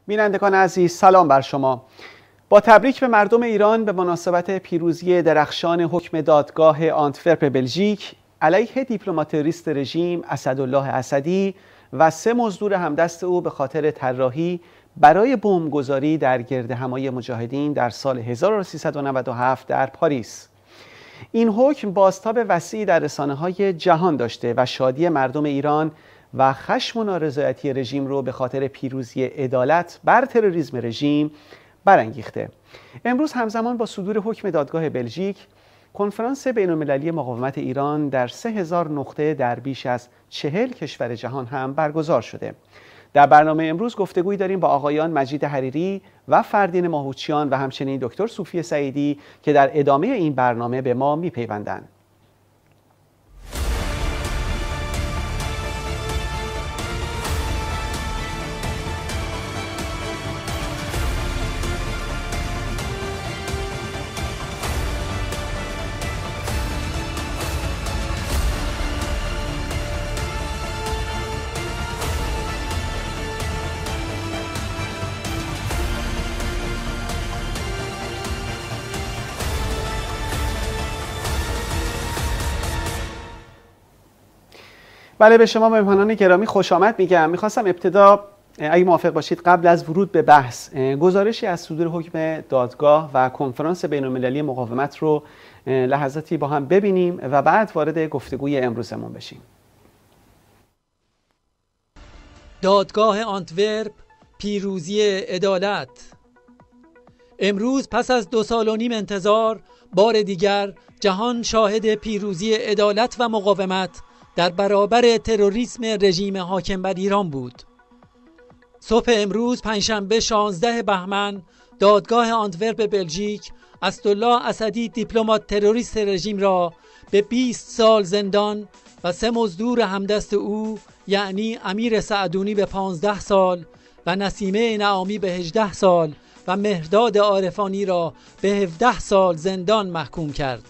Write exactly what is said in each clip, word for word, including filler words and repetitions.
بینندگان عزیز، سلام بر شما. با تبریک به مردم ایران به مناسبت پیروزی درخشان حکم دادگاه آنتورپ بلژیک علیه دیپلمات تروریست رژیم اسدالله اسدی و سه مزدور همدست او به خاطر طراحی برای بمبگذاری در گردهمایی مجاهدین در سال هزار و سیصد و نود و هفت در پاریس. این حکم بازتاب وسیعی در رسانه‌های جهان داشته و شادی مردم ایران و خشم و نارضایتی رژیم رو به خاطر پیروزی عدالت بر تروریسم رژیم برانگیخته. امروز همزمان با صدور حکم دادگاه بلژیک، کنفرانس بین‌المللی مقاومت ایران در سه هزار نقطه در بیش از چهل کشور جهان هم برگزار شده. در برنامه امروز گفتگویی داریم با آقایان مجید حریری و فردین ماهوچیان و همچنین دکتر صوفی سعیدی که در ادامه این برنامه به ما میپیوندند. بله، به شما مهمانان گرامی خوش آمد میگم. میخواستم ابتدا اگه موافق باشید قبل از ورود به بحث گزارشی از صدور حکم دادگاه و کنفرانس بین‌المللی مقاومت رو لحظاتی با هم ببینیم و بعد وارد گفتگوی امروزمون بشیم. دادگاه آنتورپ، پیروزی عدالت. امروز پس از دو سال و نیم انتظار، بار دیگر جهان شاهد پیروزی عدالت و مقاومت در برابر تروریسم رژیم حاکم بر ایران بود. صبح امروز پنجشنبه شانزده بهمن، دادگاه آنتورپ بلژیک اسدالله اسدی دیپلمات تروریست رژیم را به بیست سال زندان و سه مزدور همدست او یعنی امیر سعدونی به پانزده سال و نسیمه نعامی به هجده سال و مهرداد عارفانی را به هفده سال زندان محکوم کرد.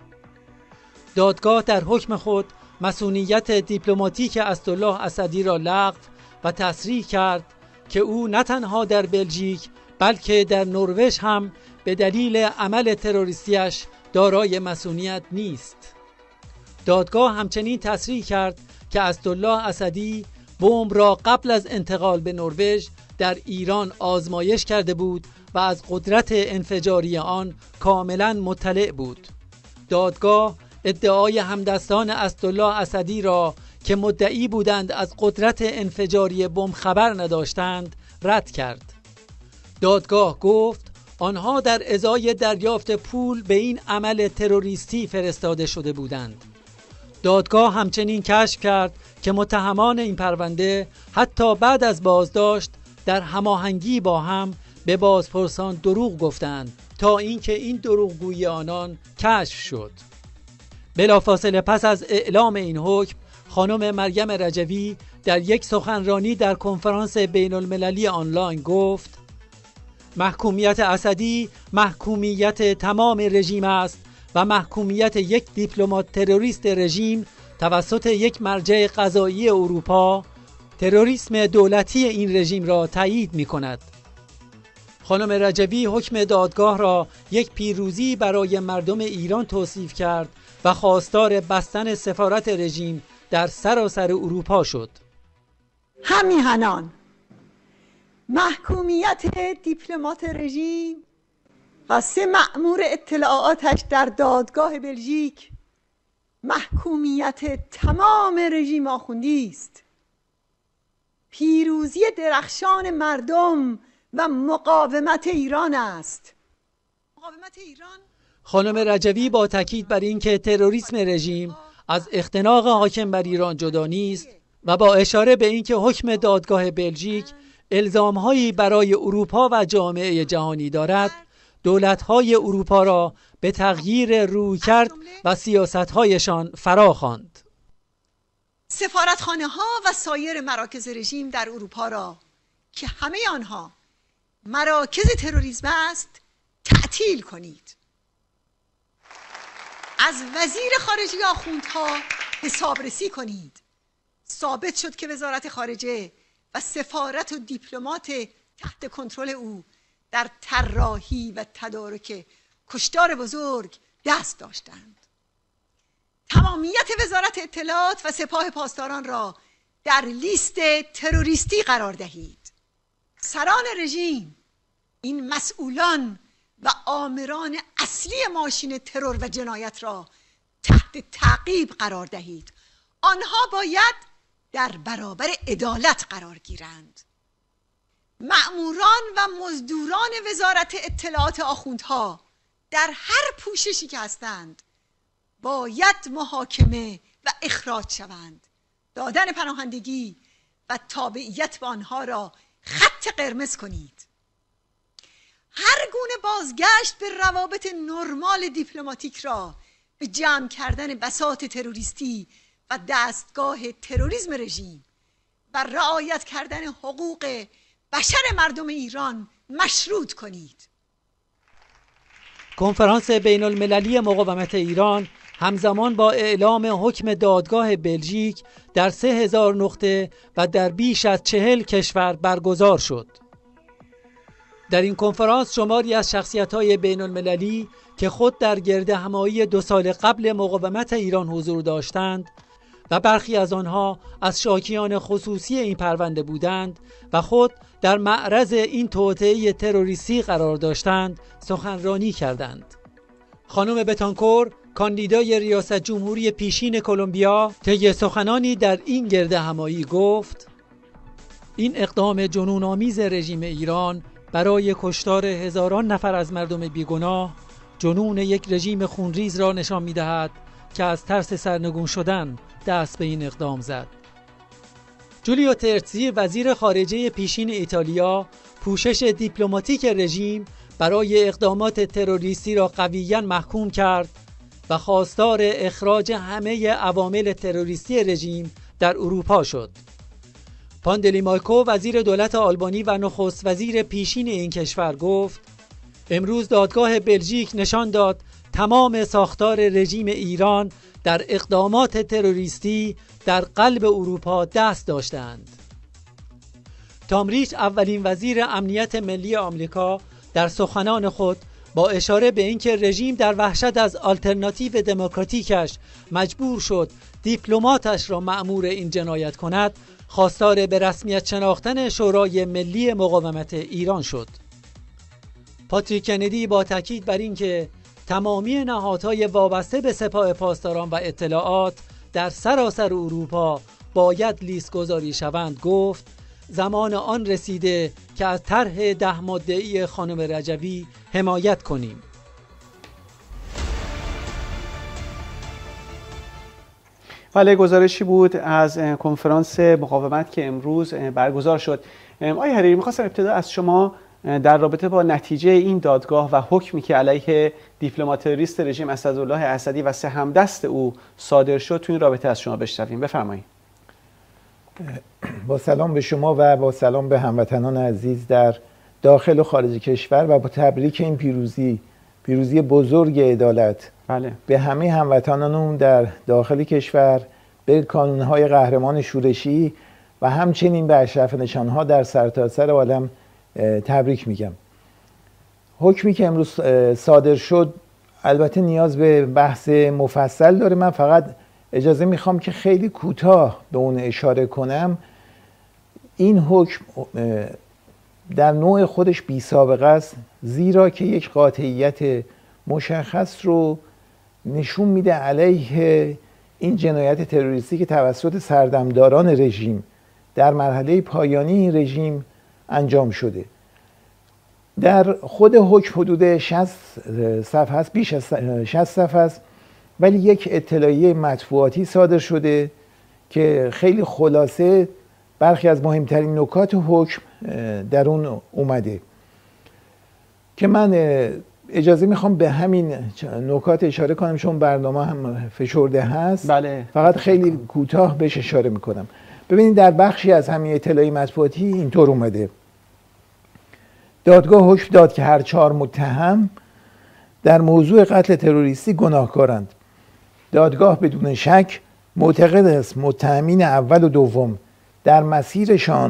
دادگاه در حکم خود مسئولیت دیپلماتیک اسدالله اسدی را لغو و تصریح کرد که او نه تنها در بلژیک بلکه در نروژ هم به دلیل عمل تروریستیش دارای مسئولیت نیست. دادگاه همچنین تصریح کرد که اسدالله اسدی بمب را قبل از انتقال به نروژ در ایران آزمایش کرده بود و از قدرت انفجاری آن کاملا مطلع بود. دادگاه ادعای همدستان اسدالله اسدی را که مدعی بودند از قدرت انفجاری بمب خبر نداشتند رد کرد. دادگاه گفت آنها در ازای دریافت پول به این عمل تروریستی فرستاده شده بودند. دادگاه همچنین کشف کرد که متهمان این پرونده حتی بعد از بازداشت در هماهنگی با هم به بازپرسان دروغ گفتند تا اینکه این دروغگویی آنان کشف شد. بلافاصله پس از اعلام این حکم، خانم مریم رجوی در یک سخنرانی در کنفرانس بین المللی آنلاین گفت محکومیت اسدی محکومیت تمام رژیم است و محکومیت یک دیپلمات تروریست رژیم توسط یک مرجع قضایی اروپا تروریسم دولتی این رژیم را تایید می کند. خانم رجوی حکم دادگاه را یک پیروزی برای مردم ایران توصیف کرد و خواستار بستن سفارت رژیم در سراسر اروپا شد. همیهنان محکومیت دیپلمات رژیم و سه مأمور اطلاعاتش در دادگاه بلژیک محکومیت تمام رژیم آخوندی است. پیروزی درخشان مردم و مقاومت ایران است. مقاومت ایران. خانم رجوی با تاکید بر اینکه تروریسم رژیم از اختناق حاکم بر ایران جدا نیست و با اشاره به اینکه حکم دادگاه بلژیک الزام‌هایی برای اروپا و جامعه جهانی دارد، دولت‌های اروپا را به تغییر رویکرد و سیاست‌هایشان فرا خواند. سفارتخانه‌ها و سایر مراکز رژیم در اروپا را که همه آنها مراکز تروریسم است تعطیل کنید. از وزیر خارجه آخوندها حسابرسی کنید. ثابت شد که وزارت خارجه و سفارت و دیپلمات تحت کنترل او در طراحی و تدارک کشتار بزرگ دست داشتند. تمامیت وزارت اطلاعات و سپاه پاسداران را در لیست تروریستی قرار دهید. سران رژیم، این مسئولان و آمران اصلی ماشین ترور و جنایت را تحت تعقیب قرار دهید. آنها باید در برابر عدالت قرار گیرند. مأموران و مزدوران وزارت اطلاعات آخوندها در هر پوششی که هستند باید محاکمه و اخراج شوند. دادن پناهندگی و تابعیت به آنها را خط قرمز کنید. هر گونه بازگشت به روابط نرمال دیپلماتیک را به جمع کردن بساط تروریستی و دستگاه تروریسم رژیم و رعایت کردن حقوق بشر مردم ایران مشروط کنید. کنفرانس بین المللی مقاومت ایران همزمان با اعلام حکم دادگاه بلژیک در سه هزار نقطه و در بیش از چهل کشور برگزار شد. در این کنفرانس شماری از شخصیت‌های بین المللی که خود در گرد همایی دو سال قبل مقاومت ایران حضور داشتند و برخی از آنها از شاکیان خصوصی این پرونده بودند و خود در معرض این توطئه تروریستی قرار داشتند سخنرانی کردند. خانم بتانکور، کاندیدای ریاست جمهوری پیشین کلمبیا، طی سخنانی در این گرد همایی گفت: این اقدام جنون‌آمیز رژیم ایران برای کشتار هزاران نفر از مردم بیگناه جنون یک رژیم خونریز را نشان می‌دهد که از ترس سرنگون شدن دست به این اقدام زد. جولیو ترتزی، وزیر خارجه پیشین ایتالیا، پوشش دیپلماتیک رژیم برای اقدامات تروریستی را قویاً محکوم کرد و خواستار اخراج همه عوامل تروریستی رژیم در اروپا شد. پاندلیمایکو، وزیر دولت آلبانی و نخست وزیر پیشین این کشور گفت: امروز دادگاه بلژیک نشان داد تمام ساختار رژیم ایران در اقدامات تروریستی در قلب اروپا دست داشتند. تام ریچ، اولین وزیر امنیت ملی آمریکا، در سخنان خود با اشاره به اینکه رژیم در وحشت از آلترناتیو دموکراتیکش مجبور شد دیپلماتش را مأمور این جنایت کند، خواستار به رسمیت شناختن شورای ملی مقاومت ایران شد. پاتریک کندی با تاکید بر اینکه تمامی نهادهای وابسته به سپاه پاسداران و اطلاعات در سراسر اروپا باید لیست گذاری شوند گفت: زمان آن رسیده که از طرح ده ماده‌ای خانم رجوی حمایت کنیم. بله، گزارشی بود از کنفرانس مقاومت که امروز برگزار شد. آقای حریری، می‌خواستم ابتدا از شما در رابطه با نتیجه این دادگاه و حکمی که علیه دیپلمات تروریست رژیم اسدالله اسدی و سه همدست او صادر شد تو این رابطه از شما بشنویم. بفرمایید. با سلام به شما و با سلام به هموطنان عزیز در داخل و خارج کشور و با تبریک این پیروزی پیروزی بزرگ عدالت بله. به همه هموطنانمون در داخل کشور، به کانونهای قهرمان شورشی و همچنین به اشرف نشانها در سرتاسر عالم تبریک میگم. حکمی که امروز صادر شد البته نیاز به بحث مفصل داره. من فقط اجازه میخوام که خیلی کوتاه به اون اشاره کنم. این حکم در نوع خودش بی سابقه است، زیرا که یک قاطعیت مشخص رو نشون میده علیه این جنایت تروریستی که توسط سردمداران رژیم در مرحله پایانی این رژیم انجام شده. در خود حکم حدود شصت صفحه است، بیش از شصت صفحه است، ولی یک اطلاعیه مطبوعاتی صادر شده که خیلی خلاصه برخی از مهمترین نکات حکم در اون اومده که من اجازه میخوام به همین نکات اشاره کنم چون برنامه هم فشرده هست. بله. فقط خیلی کوتاه بهش اشاره میکنم. ببینید در بخشی از همین اطلاعیه مطبوعاتی اینطور اومده: دادگاه حکم داد که هر چهار متهم در موضوع قتل تروریستی گناهکارند. دادگاه بدون شک معتقد است متهمین اول و دوم در مسیرشان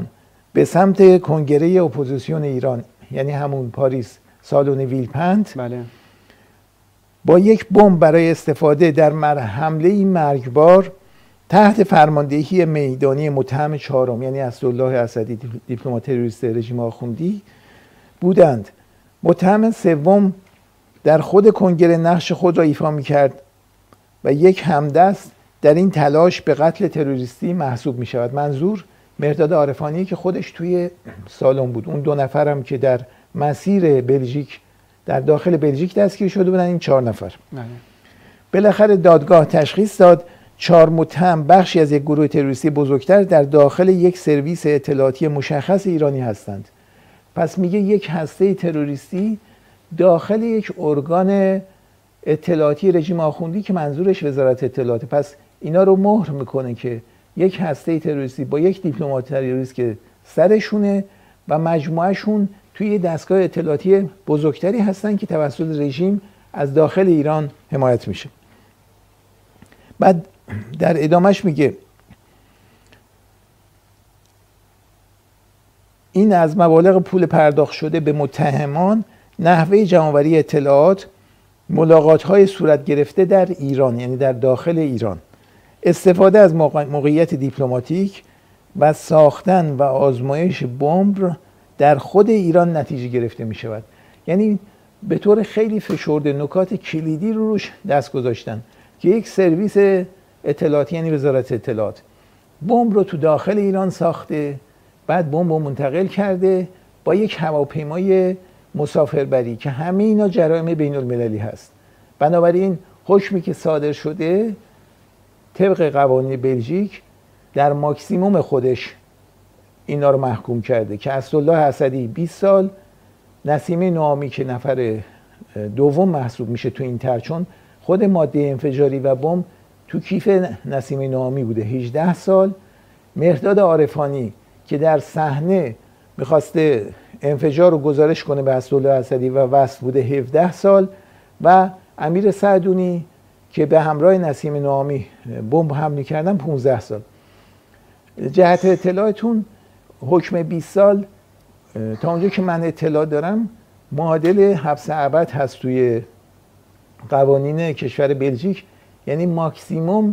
به سمت کنگره اپوزیسیون ایران، یعنی همون پاریس، سالن ویلپنت، بله. با یک بمب برای استفاده در حمله مرگبار تحت فرماندهی میدانی متهم چهارم یعنی اسدالله اسدی، دیپلمات تروریست رژیم آخوندی بودند. متهم سوم در خود کنگره نقش خود را ایفا می‌کرد و یک همدست در این تلاش به قتل تروریستی محسوب می‌شود. منظور مهرداد عارفانی که خودش توی سالن بود. اون دو نفرم که در مسیر بلژیک در داخل بلژیک دستگیر شده بودن، این چهار نفر. بله. بالاخره دادگاه تشخیص داد چهار متهم بخشی از یک گروه تروریستی بزرگتر در داخل یک سرویس اطلاعاتی مشخص ایرانی هستند. پس میگه یک هسته تروریستی داخل یک ارگان اطلاعاتی رژیم آخوندی که منظورش وزارت اطلاعات. پس اینا رو مهر میکنه که یک هسته تروریستی با یک دیپلمات تروریست که سرشونه و مجموعهشون توی دستگاه اطلاعاتی بزرگتری هستن که توسط رژیم از داخل ایران حمایت میشه. بعد در ادامهش میگه این از مبالغ پول پرداخت شده به متهمان، نحوه جمع‌آوری اطلاعات، ملاقات‌های صورت گرفته در ایران یعنی در داخل ایران، استفاده از موقعیت دیپلماتیک و ساختن و آزمایش بمب در خود ایران نتیجه گرفته می شود. یعنی به طور خیلی فشرده نکات کلیدی رو روش دست گذاشتن که یک سرویس اطلاعاتی یعنی وزارت اطلاعات بمب رو تو داخل ایران ساخته، بعد بمب رو منتقل کرده با یک هواپیمای مسافربری که همه اینا جرایم بین المللی هست. بنابراین حکمی که صادر شده طبق قوانین بلژیک در ماکسیموم خودش اینا رو محکوم کرده که اسدالله اسدی بیست سال، نسیمه نامی که نفر دوم محسوب میشه تو این طرح، چون خود ماده انفجاری و بمب تو کیف نسیمه نامی بوده، هجده سال، مهرداد عارفانی که در صحنه میخواسته انفجار رو گزارش کنه به اسدالله اسدی و وصل بوده، هفده سال، و امیر سعدونی که به همراه نسیم نامی بمب حمله کردن پانزده سال. جهت اطلاعتون حکم بیست سال تا اونجا که من اطلاع دارم معادل حبس ابد هست توی قوانین کشور بلژیک، یعنی ماکسیموم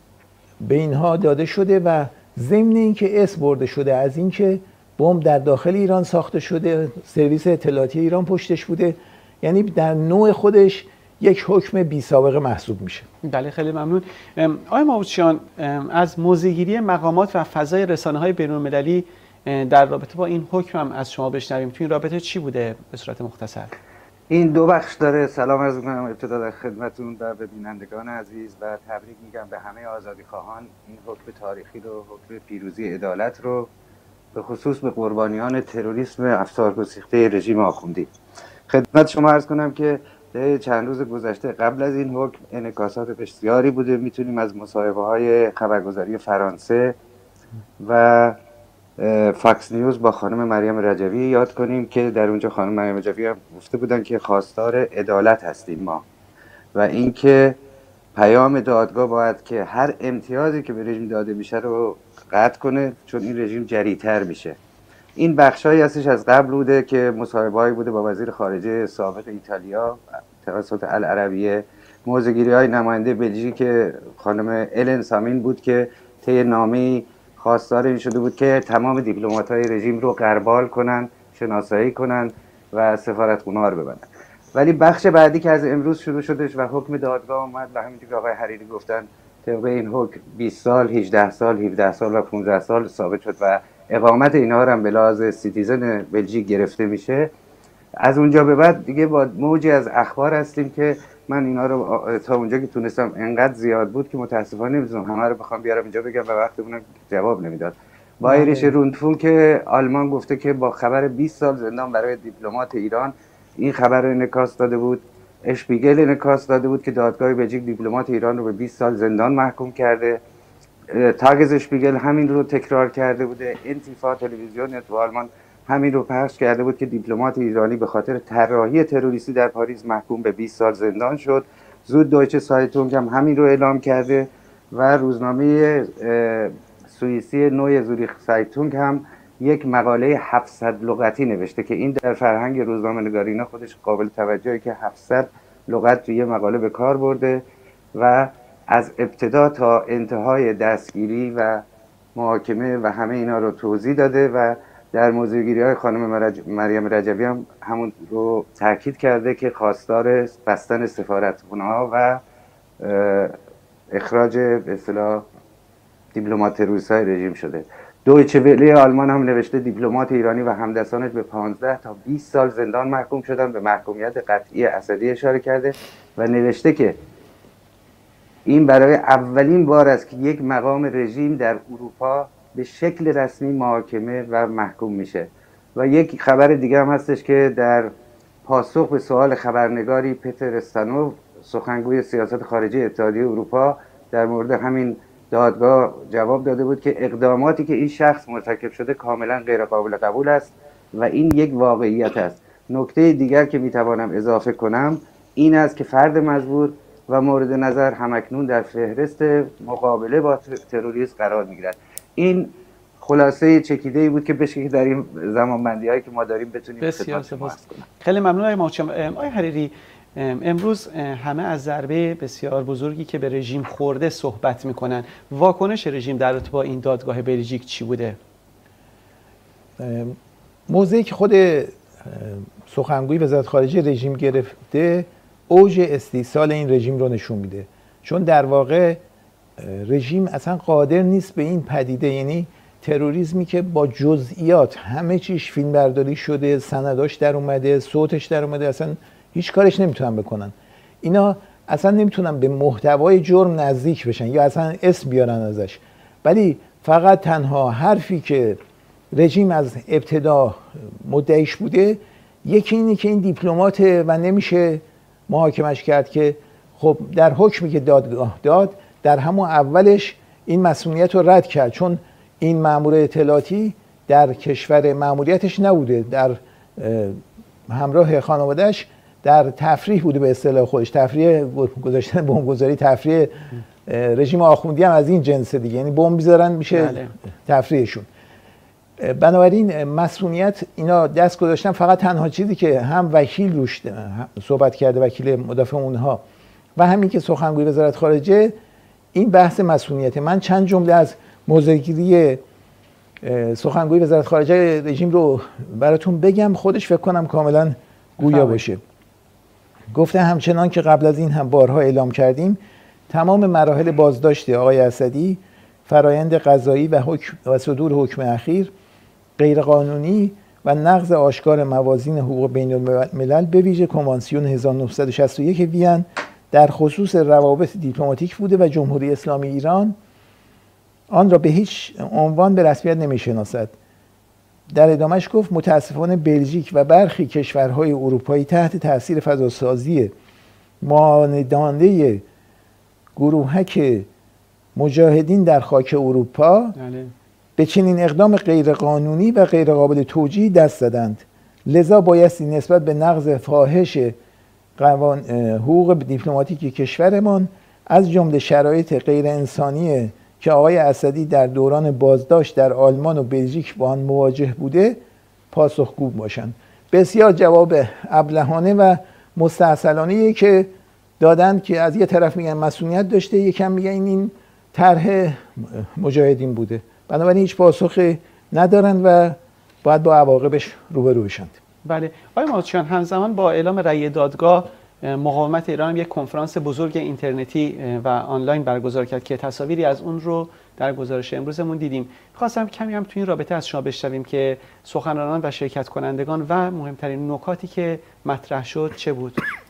به اینها داده شده و ضمن اینکه اسم برده شده از اینکه بمب در داخل ایران ساخته شده، سرویس اطلاعاتی ایران پشتش بوده، یعنی در نوع خودش یک حکم بی سابقه محسوب میشه. بله خیلی ممنون. آقای مابوتچیان، از موضع‌گیری مقامات و فضای رسانه‌های بین‌المللی در رابطه با این حکم هم از شما بشنویم. تو این رابطه چی بوده به صورت مختصر؟ این دو بخش داره. سلام عرض می‌کنم ابتدا در خدمتتون و به بینندگان عزیز و تبریک میگم به همه آزادیخواهان این حکم تاریخی رو، حکم پیروزی عدالت رو، به خصوص به قربانیان تروریسم افسارگسیخته رژیم آخوندی. خدمت شما عرض کنم که چند روز گذشته قبل از این حکم انعکاسات بسیاری بوده. میتونیم از مصاحبه‌های خبرگزاری فرانسه و فاکس نیوز با خانم مریم رجوی یاد کنیم که در اونجا خانم مریم رجوی هم گفته بودن که خواستار عدالت هستیم ما و اینکه پیام دادگاه باید که هر امتیازی که به رژیم داده میشه رو قطع کنه، چون این رژیم جری‌تر میشه. این بخشایی هستش از قبل بوده که مصاحبه‌ای بوده با وزیر خارجه سابق ایتالیا توسط العربیه، موضع‌گیری‌های نماینده بلژیک خانم الن سامین بود که طی نامه‌ای خواستار این شده بود که تمام دیپلمات‌های رژیم رو غربال کنن، شناسایی کنن و سفارتخونه‌ها رو ببندن. ولی بخش بعدی که از امروز شروع شدش و حکم دادگاه اومد و همینطور که آقای حریری گفتن طبق این حکم بیست سال، هجده سال، هفده سال و پانزده سال ثابت شد و اقامت اینها هم به لحاظ سیتیزن بلژیک گرفته میشه. از اونجا به بعد دیگه با موجی از اخبار هستیم که من اینا رو تا اونجا که تونستم انقدر زیاد بود که متاسفانه نمیتونم همه رو بخوام بیارم اینجا بگم و وقتمون جواب نمیداد. با ایرش روندفون که آلمان گفته که با خبر بیست سال زندان برای دیپلمات ایران، این خبر رو انعکاس داده بود. اشپیگل انعکاس داده بود که دادگاه بلژیک دیپلمات ایران رو به بیست سال زندان محکوم کرده. تاگز اشپیگل همین رو تکرار کرده بوده. انتیفا تلویزیون تو آلمان همین رو پخش کرده بود که دیپلمات ایرانی به خاطر طراحی تروریستی در پاریس محکوم به بیست سال زندان شد. زود دویچه سایتونگ هم همین رو اعلام کرده و روزنامه سوئیسی نوی زوریخ سایتونگ هم یک مقاله هفتصد لغتی نوشته که این در فرهنگ روزنامه‌نگاری اینا خودش قابل توجهه که هفتصد لغت توی یه مقاله به کار برده و از ابتدا تا انتهای دستگیری و محاکمه و همه اینا رو توضیح داده و در موضوعگیری های خانم مریم رجوی هم همون رو تاکید کرده که خواستار بستن سفارتخونه ها و اخراج به اصطلاح دیپلمات روسای رژیم شده. دویچه وله آلمان هم نوشته دیپلمات ایرانی و همدستانش به پانزده تا بیست سال زندان محکوم شدن، به محکومیت قطعی اسدی اشاره کرده و نوشته که این برای اولین بار است که یک مقام رژیم در اروپا به شکل رسمی محاکمه و محکوم میشه. و یک خبر دیگه هم هستش که در پاسخ به سوال خبرنگاری پتر استانوف سخنگوی سیاست خارجی اتحادیه اروپا در مورد همین دادگاه جواب داده بود که اقداماتی که این شخص مرتکب شده کاملا غیر قابل قبول است و این یک واقعیت است. نکته دیگر که میتوانم اضافه کنم این است که فرد مزبور و مورد نظر همکنون در فهرست مقابله با تروریسم قرار میگیرد. این خلاصه چکیده‌ای بود که بشه که در این زمانبندی هایی که ما داریم بتونیم بسیار سپاس کنم. خیلی ممنون آقای ماهوچیان. آقای حریری، امروز همه از ضربه بسیار بزرگی که به رژیم خورده صحبت میکنن. واکنش رژیم در رابطه با این دادگاه بلژیک چی بوده؟ موضعی که خود سخنگوی وزارت خارجه رژیم گرفته اوج استیصال این رژیم رو نشون میده، چون در واقع رژیم اصلا قادر نیست به این پدیده، یعنی تروریسمی که با جزئیات همه چیش فیلم برداری شده، سنداش در اومده، صوتش در اومده، اصلا هیچ کارش نمیتونن بکنن. اینا اصلا نمیتونن به محتوای جرم نزدیک بشن یا اصلا اسم بیارن ازش، ولی فقط تنها حرفی که رژیم از ابتدا مدعیش بوده یکی اینه که این دیپلماته و نمیشه محاکمش کرد، که خب در حکمی که دادگاه داد در همون اولش این مسئولیت رو رد کرد، چون این مأمور اطلاعاتی در کشور مأموریتش نبوده، در همراه خانواده‌اش در تفریح بوده، به اصطلاح خودش تفریح گذاشتن بمبگذاری، تفریح رژیم آخوندی هم از این جنس دیگه، یعنی بمب میذارن میشه بله. تفریحشون. بنابراین مسئولیت اینا دست گذاشتن، فقط تنها چیزی که هم وکیل روش صحبت کرده، وکیل مدافع اونها، و همین که سخنگوی وزارت خارجه، این بحث مسئولیت. من چند جمله از موضع‌گیری سخنگوی وزارت خارجه رژیم رو براتون بگم، خودش فکر کنم کاملا گویا باشه. گفته همچنان که قبل از این هم بارها اعلام کردیم تمام مراحل بازداشت آقای اسدی، فرایند قضایی و حکم و صدور حکم اخیر غیرقانونی و نقض آشکار موازین حقوق بین الملل به ویژه کنوانسیون هزار و نهصد و شصت و یک وین در خصوص روابط دیپلماتیک بوده و جمهوری اسلامی ایران آن را به هیچ عنوان به رسمیت نمی‌شناسد. در ادامهش گفت متاسفانه بلژیک و برخی کشورهای اروپایی تحت تاثیر فضاسازی ماندانه گروهک مجاهدین در خاک اروپا بله. به چنین اقدام غیرقانونی و غیرقابل توجیه دست زدند. لذا بایستی نسبت به نقض فاحش قوان حقوق دیپلماتیک کشورمان از جمله شرایط غیر انسانی که آقای اسدی در دوران بازداشت در آلمان و بلژیک با آن مواجه بوده پاسخگو باشند. بسیار جواب ابلهانه و مستعسلانه‌ای که دادند که از یه طرف میگن مسئولیت داشته، یکم میگن این این طرح مجاهدین بوده، بنابراین هیچ پاسخی ندارند و باید با عواقبش روبرو بشند. بله آقای ماهوچیان، همزمان با اعلام رأی دادگاه مقاومت ایران هم یک کنفرانس بزرگ اینترنتی و آنلاین برگزار کرد که تصاویری از اون رو در گزارش امروزمون دیدیم. می‌خواستم کمی هم تو این رابطه از شما بشنویم که سخنرانان و شرکت کنندگان و مهمترین نکاتی که مطرح شد چه بود؟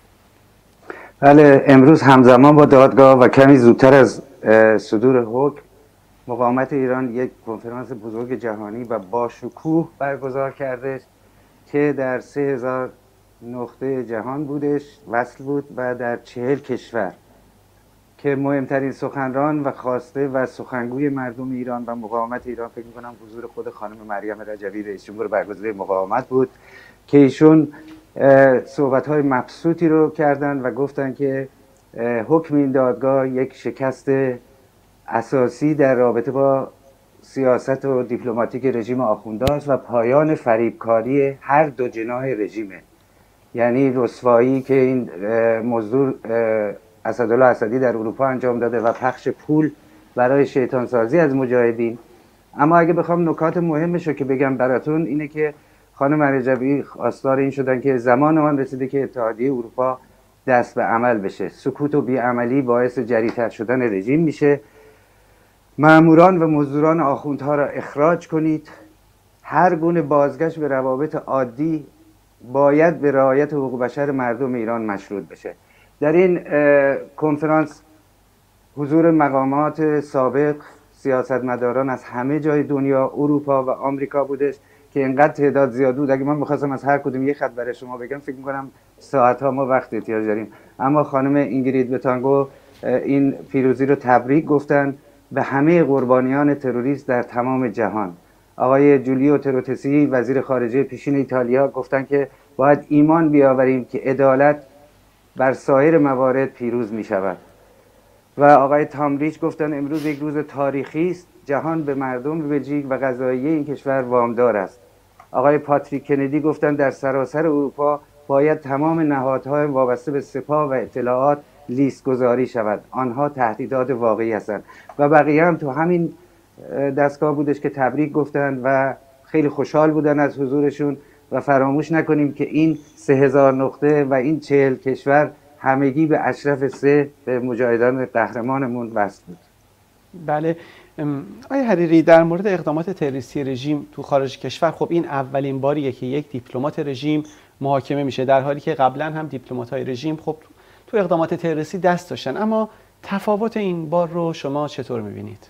بله، امروز همزمان با دادگاه و کمی زودتر از صدور حکم مقاومت ایران یک کنفرانس بزرگ جهانی و با شکوه برگزار کرده که در سه هزار نقطه جهان بودش وصل بود و در چهل کشور، که مهمترین سخنران و خواسته و سخنگوی مردم ایران و مقاومت ایران فکر می‌کنم حضور خود خانم مریم رجوی رئیس جمهور برگزیده مقاومت بود که ایشون صحبت‌های مبسوطی رو کردن و گفتن که حکم این دادگاه یک شکست اساسی در رابطه با سیاست و دیپلماتیک رژیم آخوندهاست و پایان فریبکاری هر دو جناح رژیمه. یعنی رسوایی که این مزدور اسدالله اسدی در اروپا انجام داده و پخش پول برای شیطان سازی از مجاهدین. اما اگه بخوام نکات مهمش رو که بگم براتون اینه که خانم رجبی خواستار این شدن که زمان آن رسیده که اتحادیه اروپا دست به عمل بشه. سکوت و بیعملی باعث جری‌تر شدن رژیم میشه. ماموران و مزدوران آخوندها را اخراج کنید. هر گونه بازگشت به روابط عادی باید به رعایت حقوق بشر مردم ایران مشروط بشه. در این کنفرانس حضور مقامات سابق سیاستمداران از همه جای دنیا، اروپا و آمریکا بودش که اینقدر تعداد زیاد بود. اگه من می‌خواستم از هر کدوم یک خط برای شما بگم فکر می‌کنم ساعت‌ها ما وقت احتیاج داریم. اما خانم اینگرید بتانگو این پیروزی رو تبریک گفتن به همه قربانیان تروریست در تمام جهان. آقای جولیو تروتسی وزیر خارجه پیشین ایتالیا گفتن که باید ایمان بیاوریم که عدالت بر سایر موارد پیروز می شود. و آقای تامریچ گفتن امروز یک روز تاریخی است، جهان به مردم بلژیک و قضاییه این کشور وامدار است. آقای پاتریک کندی گفتن در سراسر اروپا باید تمام نهادهای وابسته به سپاه و اطلاعات لیست گذاری شود، آنها تهدیدات واقعی هستند. و بقیه هم تو همین دستگاه بودش که تبریک گفتن و خیلی خوشحال بودن از حضورشون. و فراموش نکنیم که این سه هزار نقطه و این چهل کشور همگی به اشرف سه به مجاهدان قهرمانمون وصل بود. بله آقای حریری، در مورد اقدامات تروریستی رژیم تو خارج کشور، خب این اولین باریه که یک دیپلمات رژیم محاکمه میشه، در حالی که قبلا هم دیپلمات‌های رژیم خب تو اقدامات تروریستی دست داشتن. اما تفاوت این بار رو شما چطور میبینید؟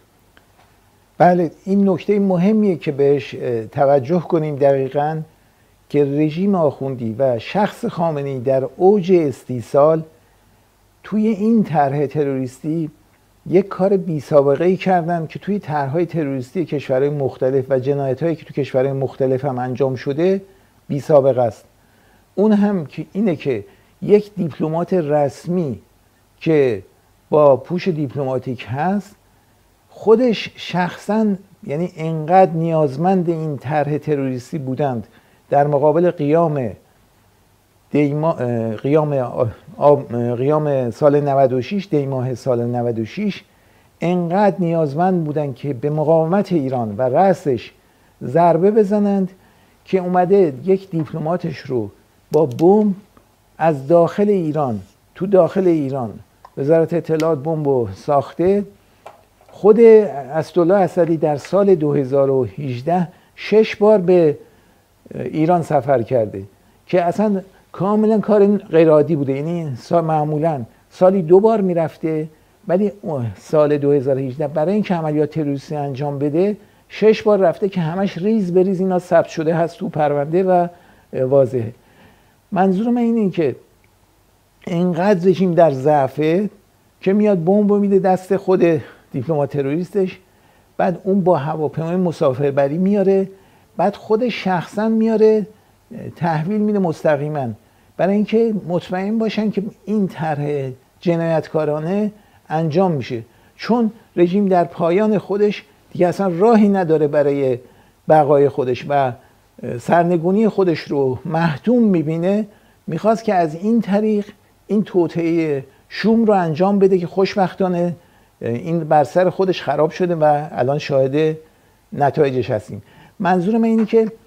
بله، این نکته مهمیه که بهش توجه کنیم دقیقاً، که رژیم آخوندی و شخص خامنه‌ای در اوج استیصال توی این طرح تروریستی یک کار بی سابقه ای کردن که توی طرح‌های تروریستی کشورهای مختلف و جنایت‌هایی که توی کشورهای مختلف هم انجام شده بی سابقه است. اون هم که اینه که یک دیپلمات رسمی که با پوش دیپلماتیک هست خودش شخصاً، یعنی انقدر نیازمند این طرح تروریستی بودند در مقابل قیام دیما قیام قیام سال نود و شش، دی ماه سال نود و شش، انقدر نیازمند بودند که به مقاومت ایران و رأسش ضربه بزنند که اومده یک دیپلماتش رو با بمب از داخل ایران، تو داخل ایران وزارت اطلاعات بمب رو ساخته. خود اسدالله اسدی در سال دو هزار و هجده شش بار به ایران سفر کرده که اصلا کاملا کار غیر عادی بوده. یعنی معمولا سالی دو بار میرفته، ولی سال دو هزار و هجده برای اینکه عملیات تروریستی انجام بده شش بار رفته که همش ریز به ریز اینا ثبت شده هست تو پرونده و واضحه. منظور من اینه که اینقدر رژیم در ضعفه که میاد بمب میده دست خود دیپلمات تروریستش، بعد اون با هواپیمای مسافربری میاره، بعد خود شخصا میاره تحویل میده مستقیما، برای اینکه مطمئن باشن که این طرح جنایتکارانه انجام میشه. چون رژیم در پایان خودش دیگه اصلا راهی نداره برای بقای خودش و سرنگونی خودش رو محتوم میبینه، میخواست که از این طریق این توطئه شوم رو انجام بده که خوشبختانه این بر سر خودش خراب شده و الان شاهد نتایجش هستیم. منظور من اینه که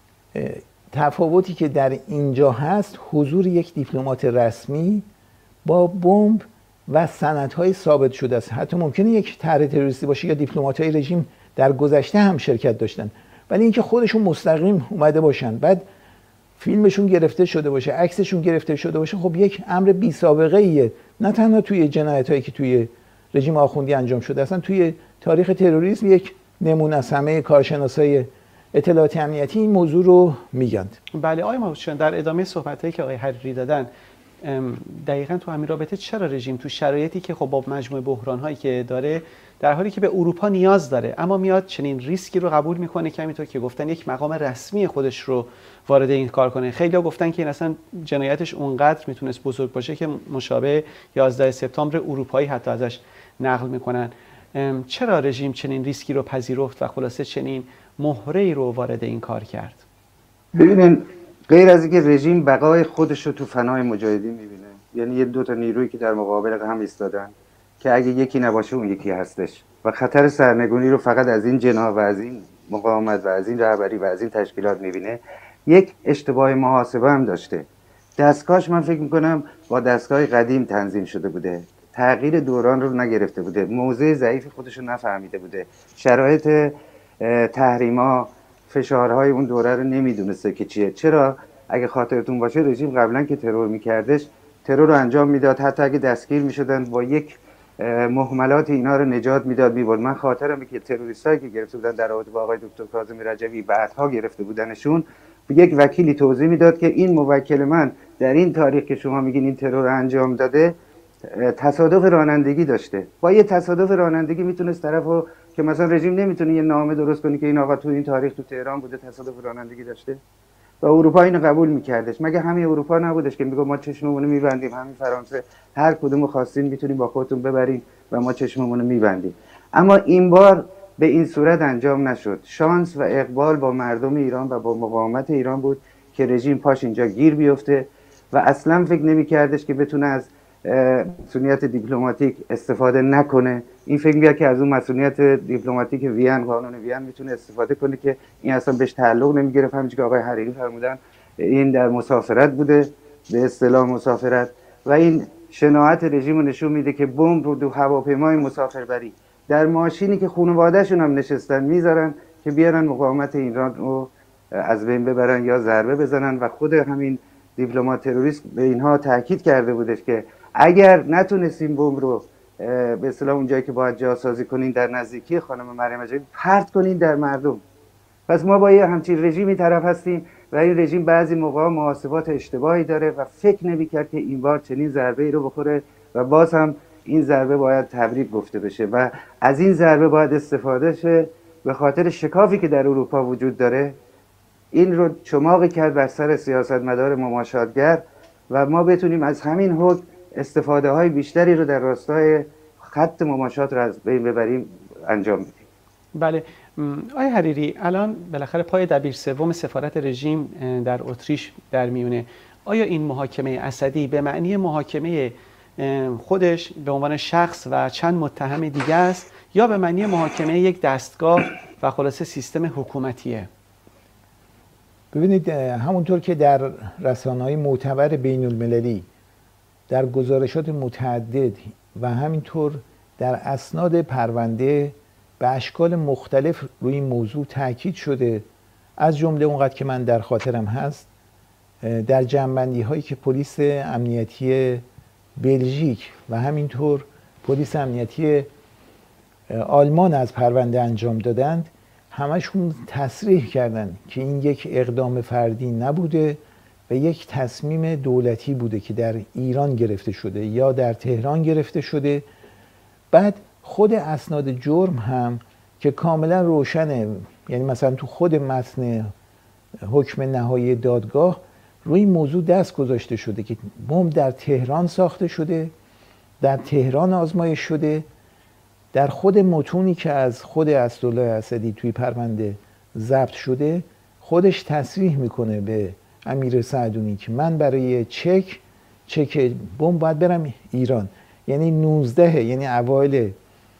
تفاوتی که در اینجا هست حضور یک دیپلمات رسمی با بمب و سندهای ثابت شده است. حتی ممکنه یک طرح تروریستی باشه یا دیپلمات‌های رژیم در گذشته هم شرکت داشتن، ولی اینکه خودشون مستقیم اومده باشن، بعد فیلمشون گرفته شده باشه، عکسشون گرفته شده باشه، خب یک امر بی سابقه ایه، نه تنها توی جنایتایی که توی رژیم آخوندی انجام شده، اصلا توی تاریخ تروریسم یک نمونه از همه کارشناسای اطلاعات امنیتی این موضوع رو میگن. بله آقای مهاجران، در ادامه صحبتایی که آقای حریری دادن، دقیقاً تو همین رابطه چرا رژیم تو شرایطی که خب با مجموعه بحران‌هایی که داره، در حالی که به اروپا نیاز داره، اما میاد چنین ریسکی رو قبول میکنه که همینطور که گفتن یک مقام رسمی خودش رو وارد این کار کنه؟ خیلی‌ها گفتن که این اصلا جنایتش اونقدر میتونست بزرگ باشه که مشابه یازده سپتامبر اروپایی حتی ازش نقل میکنن. چرا رژیم چنین ریسکی رو پذیرفت و خلاصه چنین مهره‌ای رو وارد این کار کرد؟ ببینین، غیر از اینکه رژیم بقای خودش رو تو فنای مجاهدین میبینه، یعنی یه دو تا نیرویی که در مقابل هم ایستادن که اگه یکی نباشه اون یکی هستش و خطر سرنگونی رو فقط از این جناح و از این مقاومت و از این رهبری و از این تشکیلات میبینه. یک اشتباه محاسبه هم داشته. دستگاهش من فکر میکنم با دستگاه قدیم تنظیم شده بوده، تغییر دوران رو نگرفته بوده، موضع ضعیف خودش رو نفهمیده بوده، شرایط تحریما، فشارهای اون دوره رو نمیدونسته که چیه. چرا؟ اگه خاطرتون باشه رژیم قبلا که ترور میکردش، ترور رو انجام میداد، حتی اگه دستگیر میشدن با یک مهملات اینا رو نجات میداد میبرد. من خاطرمه که تروریستایی که گرفته بودن در رابطه با آقای دکتر کاظمی رجوی بعدها گرفته بودنشون، یک وکیلی توضیح میداد که این موکل من در این تاریخ که شما میگین این ترور انجام داده تصادف رانندگی داشته. با یه تصادف رانندگی میتونست طرفو که مثلا رژیم نمیتونه یه نامه درست کنه که این آقا تو این تاریخ تو تهران بوده تصادف رانندگی داشته و اروپا اینو قبول میکردش. مگه همین اروپا نبودش که میگه ما چشممون رو میبندیم، همین فرانسه هر کدومو خواستین میتونین با خودتون ببرین و ما چشممون رو میبندیم. اما این بار به این صورت انجام نشد. شانس و اقبال با مردم ایران و با مقاومت ایران بود که رژیم پاش اینجا گیر بیفته و اصلا فکر نمیکردش که بتونه از مسئولیت دیپلماتیک استفاده نکنه. این فکر می‌کرد که از اون مسئولیت دیپلماتیک وین، قانون وین میتونه استفاده کنه که این اصلا بهش تعلق نمیگرفت. همونجوری که آقای حریری فرمودن این در مسافرت بوده، به اصطلاح مسافرت، و این شناعت رژیم رو نشون میده که بمب رو دو هواپیمای مسافربری در ماشینی که خانواده‌شون هم نشستن میذارن که بیارن مقاومت ایران رو از بین ببرن یا ضربه بزنن. و خود همین دیپلمات تروریست به اینها تاکید کرده بودش که اگر نتونستیم بمب رو به اصطلاح اونجایی که باید جاسازی کنین در نزدیکی خانم مریم جوادی پرت کنین در مردم. پس ما با یه همچین رژیمی طرف هستیم و این رژیم بعضی موقع محاسبات اشتباهی داره و فکر نمی‌کرد که این بار چنین ضربه‌ای رو بخوره و باز هم این ضربه باید تبریک گفته بشه و از این ضربه باید استفاده شه. به خاطر شکافی که در اروپا وجود داره این رو چماقی کرد بر سر سیاستمدار مماشاتگر و ما بتونیم از همین حکم استفاده های بیشتری رو در راستای خط مماشات رو از بین ببریم انجام بدیم. بله آقای حریری، الان بالاخره پای دبیر سوم سفارت رژیم در اتریش در میونه. آیا این محاکمه اسدی به معنی محاکمه خودش به عنوان شخص و چند متهم دیگه است یا به معنی محاکمه یک دستگاه و خلاصه سیستم حکومتیه؟ ببینید، همونطور که در رسانه‌های معتبر بین المللی در گزارشات متعدد و همینطور در اسناد پرونده به اشکال مختلف روی این موضوع تاکید شده، از جمله اونقدر که من در خاطرم هست در جمع‌بندی هایی که پلیس امنیتی بلژیک و همینطور پلیس امنیتی آلمان از پرونده انجام دادند، همشون تصریح کردن که این یک اقدام فردی نبوده و یک تصمیم دولتی بوده که در ایران گرفته شده یا در تهران گرفته شده. بعد خود اسناد جرم هم که کاملا روشنه، یعنی مثلا تو خود متن حکم نهایی دادگاه روی این موضوع دست گذاشته شده که بمب در تهران ساخته شده، در تهران آزمایش شده. در خود متونی که از خود اسدالله اسدی توی پرونده ضبط شده خودش تصریح میکنه به امیر سعدونی که من برای چک چک بمب باید برم ایران. یعنی نوزده، یعنی اوایل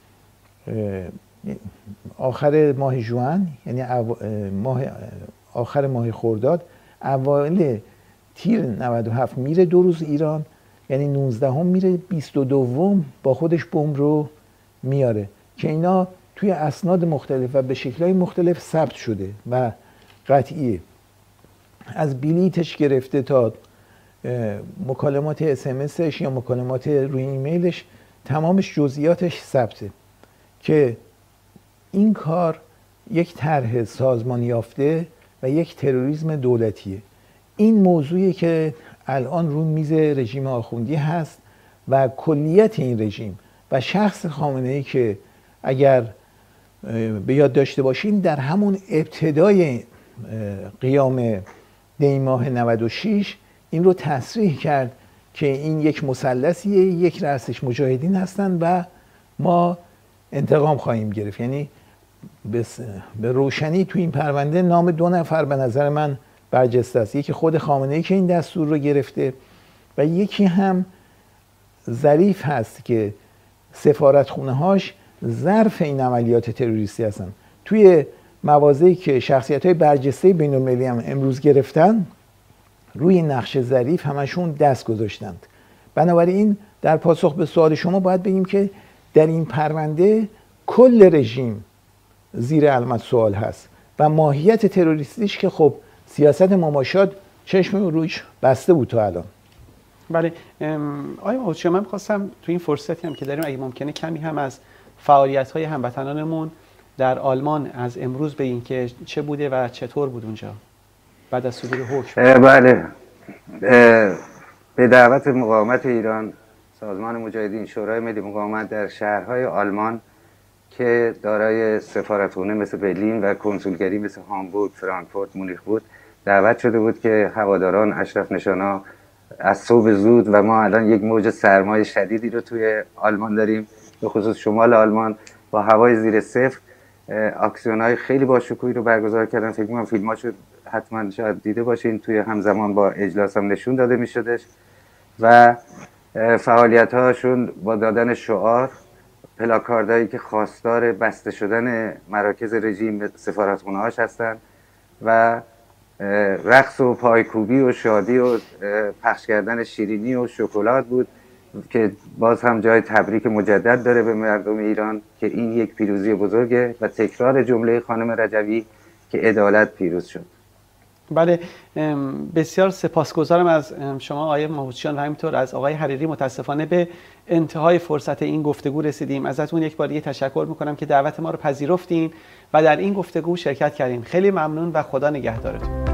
آخر ماه ژوئن، یعنی ماه آخر ماه خرداد، اوایل تیر نود و هفت میره دو روز ایران، یعنی نوزده هم میره، بیست و دوم با خودش بمب رو میاره که اینا توی اسناد مختلف و به شکل‌های مختلف ثبت شده و قطعیه. از بلیتش گرفته تا مکالمات اس ام اسش یا مکالمات روی ایمیلش، تمامش جزئیاتش ثبته که این کار یک طرح سازمان یافته و یک تروریسم دولتیه. این موضوعی که الان رو میز رژیم آخوندی هست و کلیت این رژیم و شخص خامنه‌ای که اگر به یاد داشته باشیم در همون ابتدای قیام دی ماه نود و شش این رو تصریح کرد که این یک مثلثیه، یک رأسش مجاهدین هستند و ما انتقام خواهیم گرفت. یعنی به روشنی تو این پرونده نام دو نفر به نظر من برجسته است. یکی خود خامنه‌ای که این دستور رو گرفته و یکی هم ظریف هست که سفارتخونه هاش ظرف این عملیات تروریستی هستن. توی مواضعی که شخصیت‌های برجسته بین‌المللی هم امروز گرفتن، روی نقش ظریف همشون دست گذاشتند. بنابراین در پاسخ به سوال شما باید بگیم که در این پرونده کل رژیم زیر علامت سوال هست و ماهیت تروریستیش که خب سیاست مماشات چشم روش بسته بود تا الان. بله آقای ماهوچیان، من می‌خواستم تو این فرصتی هم که داریم اگه ممکنه کمی هم از فعالیت‌های هموطنانمون در آلمان از امروز بگین که چه بوده و چطور بود اونجا بعد از صدور حکم. بله، به دعوت مقاومت ایران سازمان مجاهدین شورای ملی مقاومت در شهرهای آلمان که دارای سفارتخونه مثل برلین و کنسولگری مثل هامبورگ، فرانکفورت، مونیخ بود دعوت شده بود که هواداران اشرف نشانا از صبح زود و ما الان یک موج سرمای شدیدی رو توی آلمان داریم، به خصوص شمال آلمان، با هوای زیر صفر اکسیون‌های خیلی باشکوهی رو برگزار کردن. فکر می‌کنم فیلماشو حتما شاید دیده باشین، توی همزمان با اجلاس هم نشون داده می‌شدش و فعالیت‌هاشون با دادن شعار، پلاکاردهایی که خواستار بسته شدن مراکز رژیم به سفارتخونه‌هاش هستن و رقص و پایکوبی و شادی و پخش کردن شیرینی و شکلات بود که باز هم جای تبریک مجدد داره به مردم ایران که این یک پیروزی بزرگه و تکرار جمله خانم رجوی که عدالت پیروز شد. بله، بسیار سپاسگزارم از شما آقای ماهوچیان و همینطور از آقای حریری. متاسفانه به انتهای فرصت این گفتگو رسیدیم. ازتون یک بار دیگه تشکر میکنم که دعوت ما رو پذیرفتین و در این گفتگو شرکت کردین. خیلی ممنون و خدا نگهدارتون.